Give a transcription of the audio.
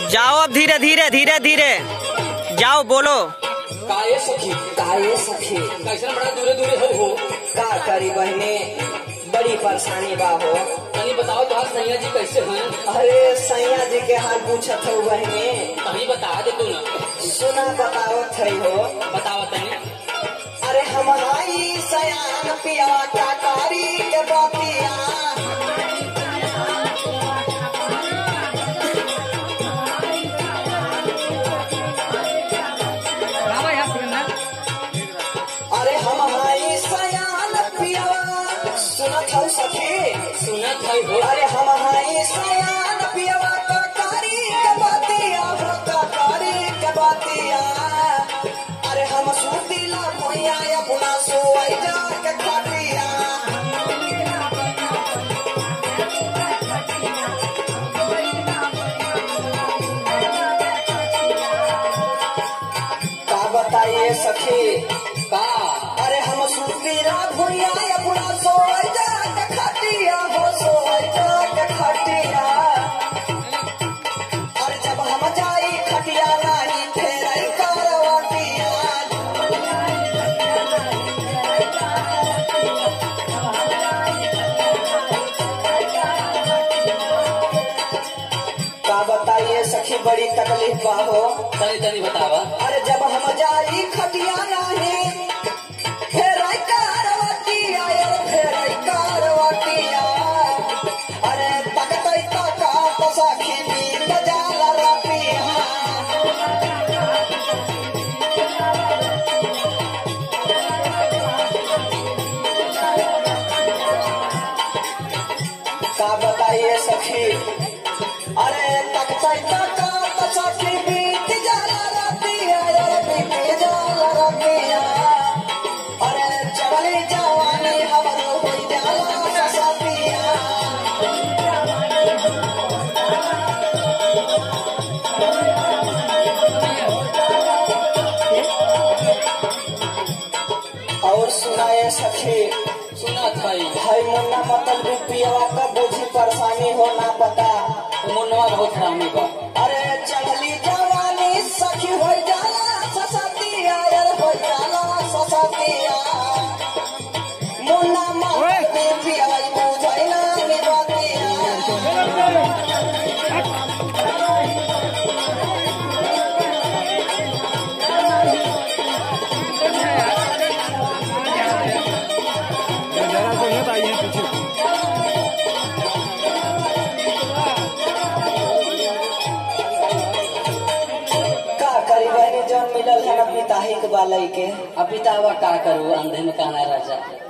जाओ अब धीरे धीरे धीरे धीरे जाओ बोलो। काये सखी कैसे बड़ा दूरे दूरे हो का करी बहने बड़ी परेशानी बा हो। कहीं बताओ तो सैया जी कैसे हैं? अरे सैया जी के हाल पूछत हो बहने। कहीं बता दे तू ना। सुना बताओ थे हो। बताओ तनी। अरे हमारी सयान पिया का कारी के बातिया अरे हमारी सयान पिया सुनत हो सखी सुनत है हो। अरे हमारी सयान पिया का कारी के बातिया हो का कारी के बातिया अरे हम सुतिला भैया अपना सोई जा के खाटिया का बताइए सखी का अरे हम सुतिला भैया अपना सोई जा के खाटिया हो सोई जा के खाटिया और जब हम जाई खटिया नहीं फेर करवटिया का बताइए सखी बड़ी तकलीफ बा हो। तनी तनी बतावा। अरे जब हम जाई खटिया नहीं फेर करवटिया फेर करवटिया अरे तकतई तका तो सखी बीत जाला रतिया का बताइए सखी अरे तकतई तका तो सखी बीत जाला रतिया बीत जाला रतिया अरे चवली जवानी हमरो हो जाला ससतिया और सुनाए सखी सुनत है। भाई मुन्ना मतलब भी पियवा का बुझी परेशानी हो ना पता मुन्नवा बहुत हरामी बा। अरे चढ़ली जवानी सखी हो जाला ससतिया यार हो जाला ससतिया मुन्ना मतलब भी पियवा बुझाइना निबतिया का करी बहनी जौन मिलल है अपनी ताही के बालई के अब पितावा का करू अंधे में कहना राजा।